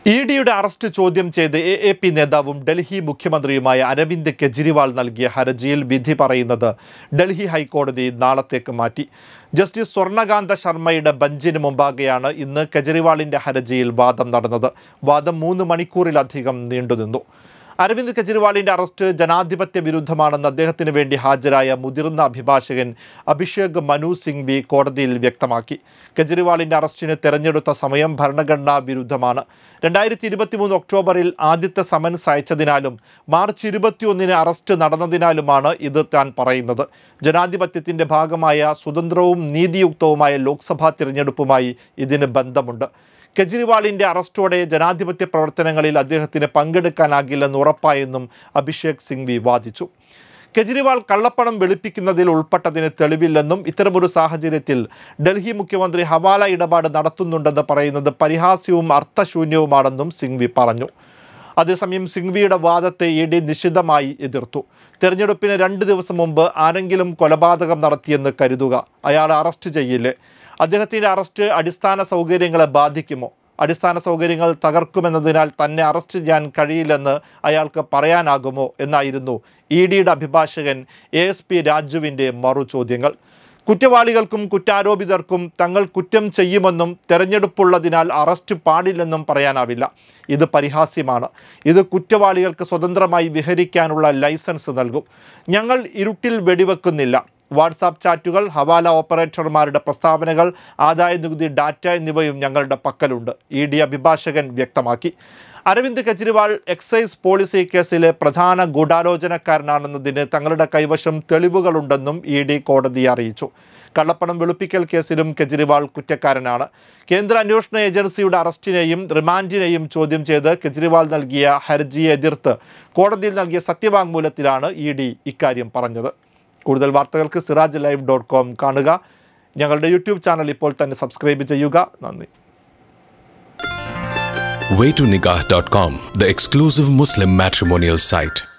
ഇഡിയുടെ arrest ചോദ്യം ചെയ്ത് എഎപി നേതാവും ഡൽഹി മുഖ്യമന്ത്രിയുമായ അരവിന്ദ് കെജ്രിവാൾ നൽകിയ ഹർജിയിൽ വിധി പറയുന്നത് ഡൽഹി ഹൈക്കോടതി നാളത്തേക്ക് മാറ്റി. ജസ്റ്റിസ് സ്വർണകാന്ത ശർമ്മയുടെ ബെഞ്ചിന് മുമ്പാകെയാണ് ഇന്ന് കെജ്രിവാളിന്റെ ഹർജിയിൽ വാദം നടന്നത്. വാദം 3 മണിക്കൂറിലധികം നീണ്ടുനിന്നു. അരവിന്ദ് കെജ്രിവാളിന്റെ അറസ്റ്റ് ജനാധിപത്യ വിരുദ്ധമാണെന്ന് അദ്ദേഹത്തിന് വേണ്ടി ഹാജരായ മുതിർന്ന അഭിഭാഷകൻ അഭിഷേക് മനു സിംഗ്വി കോടതിയിൽ വ്യക്തമാക്കി. കെജ്രിവാളിന്റെ അറസ്റ്റിന് തെരഞ്ഞെടുത്ത സമയം ഭരണഘടനാ വിരുദ്ധമാണ്. 2023 ഒക്ടോബറിൽ ആദ്യത്തെ സമൻസ് അയച്ചതിനാലും മാർച്ച് 21 അറസ്റ്റ് നടന്നതിനാലുമാണ് ഇത് താൻ പറയുന്നത്. ജനാധിപത്യത്തിന്റെ ഭാഗമായ സ്വതന്ത്രവും നീതിയുക്തവുമായ ലോക്സഭാ തിരഞ്ഞെടുപ്പുമായി ഇതിന് ബന്ധമുണ്ട്. കെജ്രിവാളിന്റെ അറസ്റ്റോടെ ജനാധിപത്യ പ്രവർത്തനങ്ങളിൽ അദ്ദേഹത്തിന് പങ്കെടുക്കാനാകില്ലെന്ന് ഉറപ്പായെന്നും അഭിഷേക് സിംഗ്വി വാദിച്ചു. കെജ്രിവാൾ കള്ളപ്പണം വെളുപ്പിക്കുന്നതിൽ ഉൾപ്പെട്ടതിന് തെളിവില്ലെന്നും ഇത്തരമൊരു സാഹചര്യത്തിൽ ഡൽഹി മുഖ്യമന്ത്രി ഹവാല ഇടപാട് നടത്തുന്നുണ്ടെന്ന് പറയുന്നത് പരിഹാസ്യവും അർത്ഥശൂന്യവുമാണെന്നും സിംഗ്വി പറഞ്ഞു. അതേസമയം സിംഗ്വിയുടെ വാദത്തെ ഇഡി നിശിതമായി എതിർത്തു. തെരഞ്ഞെടുപ്പിന് 2 ദിവസം മുമ്പ് ആരെങ്കിലും കൊലപാതകം നടത്തിയെന്ന് കരുതുക, അയാളെ അറസ്റ്റ് ചെയ്യില്ലേ? അദ്ദേഹത്തിൻ്റെ അറസ്റ്റ് അടിസ്ഥാന സൗകര്യങ്ങളെ ബാധിക്കുമോ? അടിസ്ഥാന സൗകര്യങ്ങൾ തകർക്കുമെന്നതിനാൽ തന്നെ അറസ്റ്റ് ചെയ്യാൻ കഴിയില്ലെന്ന് അയാൾക്ക് പറയാനാകുമോ എന്നായിരുന്നു ഇഡിയുടെ അഭിഭാഷകൻ ASP രാജുവിൻ്റെ മറുചോദ്യങ്ങൾ. കുറ്റവാളികൾക്കും കുറ്റാരോപിതർക്കും തങ്ങൾ കുറ്റം ചെയ്യുമെന്നും തെരഞ്ഞെടുപ്പുള്ളതിനാൽ അറസ്റ്റ് പാടില്ലെന്നും പറയാനാവില്ല. ഇത് പരിഹാസ്യമാണ്. ഇത് കുറ്റവാളികൾക്ക് സ്വതന്ത്രമായി വിഹരിക്കാനുള്ള ലൈസൻസ് നൽകും. ഞങ്ങൾ ഇരുട്ടിൽ വെടിവെക്കുന്നില്ല. വാട്സാപ്പ് ചാറ്റുകൾ, ഹവാല ഓപ്പറേറ്റർമാരുടെ പ്രസ്താവനകൾ, ആദായനികുതി ഡാറ്റ എന്നിവയും ഞങ്ങളുടെ പക്കലുണ്ട്, ഇഡി അഭിഭാഷകൻ വ്യക്തമാക്കി. അരവിന്ദ് കെജ്രിവാൾ എക്സൈസ് പോളിസി കേസിലെ പ്രധാന ഗൂഢാലോചനക്കാരനാണെന്നതിന് തങ്ങളുടെ കൈവശം തെളിവുകളുണ്ടെന്നും ഇഡി കോടതിയെ അറിയിച്ചു. കള്ളപ്പണം വെളുപ്പിക്കൽ കേസിലും കെജ്രിവാൾ കുറ്റക്കാരനാണ്. കേന്ദ്ര അന്വേഷണ ഏജൻസിയുടെ അറസ്റ്റിനെയും റിമാൻഡിനെയും ചോദ്യം ചെയ്ത് കെജ്രിവാൾ നൽകിയ ഹർജിയെ എതിർത്ത് കോടതിയിൽ നൽകിയ സത്യവാങ്മൂലത്തിലാണ് ഇഡി ഇക്കാര്യം പറഞ്ഞത്. കൂടുതൽ വാർത്തകൾക്ക് sirajlive.com കാണുക. ഞങ്ങളുടെ യൂട്യൂബ് ചാനൽ ഇപ്പോൾ തന്നെ സബ്സ്ക്രൈബ് ചെയ്യുക. നന്ദി. Waytonikah.com, the exclusive Muslim matrimonial site.